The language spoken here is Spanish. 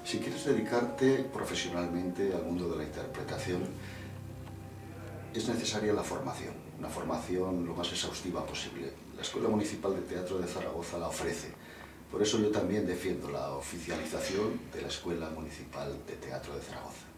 Si quieres dedicarte profesionalmente al mundo de la interpretación, es necesaria la formación, una formación lo más exhaustiva posible. La Escuela Municipal de Teatro de Zaragoza la ofrece. Por eso yo también defiendo la oficialización de la Escuela Municipal de Teatro de Zaragoza.